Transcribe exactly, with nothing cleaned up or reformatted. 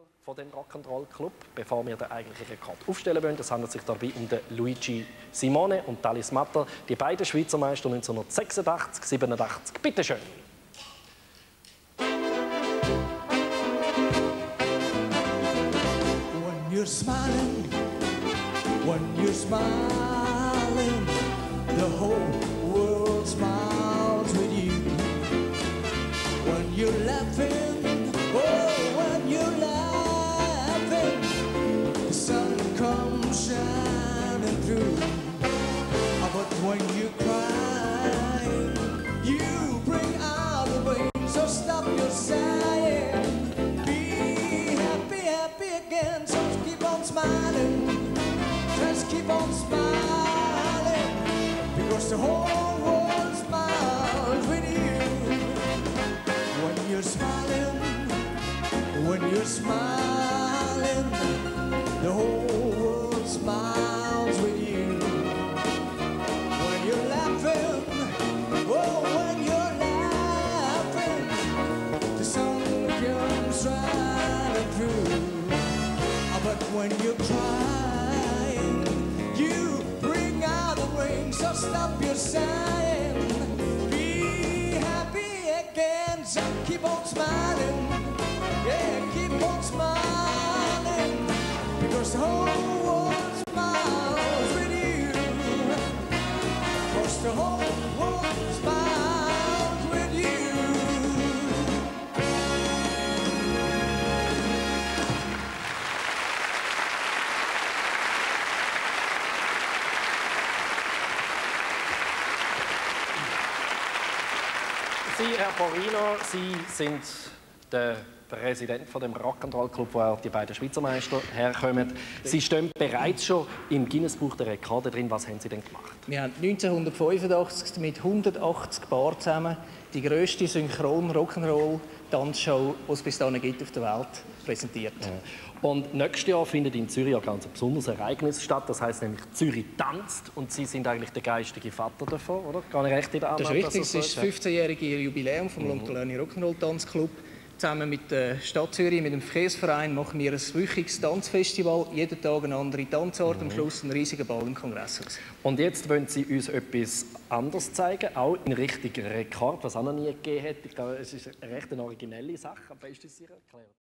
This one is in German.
von dem Rock'n'Roll Club, bevor wir den eigentlichen Rekord aufstellen wollen. Es handelt sich dabei um den Luigi Simone und Alice Matter, die beiden Schweizer Meister neunzehnhundertsechsundachtzig siebenundachtzig. Bitte schön. When you're smiling, when you're smiling, the whole world smiles with you. When you're laughing, oh, when you're laughing, the sun comes shining through. But when you're crying, you bring out the rain, so stop your sighing. Be happy, happy again, so keep on smiling. Just keep on smiling, because the whole world smiles with you. When you're smiling, when you're smiling, the whole world smiles with you. When you're laughing, oh, when you're laughing, the sun comes shining through. But when you're crying, you bring out the rain, so stop your sighing. Be happy again, so keep on smiling. Yeah, keep on smiling, because the whole world smiles with you. Because the whole world smiles with you. Sie, Herr Porino, Sie sind der Präsident von dem Rock'n'Roll Club, wo die beiden Schweizer Meister herkommen. Sie stehen bereits schon im Guinness-Buch der Rekorde drin. Was haben Sie denn gemacht? Wir haben neunzehnhundertfünfundachtzig mit hundertachtzig Paaren zusammen die grösste Synchron-Rock'n'Roll-Tanzshow, die es bis dahin gibt auf der Welt, präsentiert. Ja. Und nächstes Jahr findet in Zürich ein ganz besonderes Ereignis statt. Das heisst nämlich Zürich tanzt. Und Sie sind eigentlich der geistige Vater davon, oder? Gar nicht recht in der Annahme, das ist richtig. Das es ist das fünfzehnjährige Jubiläum vom mhm. Lontolani Rock'n'Roll Tanzclub. Zusammen mit der Stadt Zürich, mit dem Verkehrsverein, machen wir ein wöchiges Tanzfestival. Jeden Tag eine andere Tanzart, mhm. am Schluss ein riesiger Ball im Kongresshaus. Und jetzt wollen Sie uns etwas anderes zeigen, auch in Richtung Rekord, was es auch noch nie gegeben hat. Ich glaube, es ist eine recht originelle Sache, aber ist das Ihre Erklärung?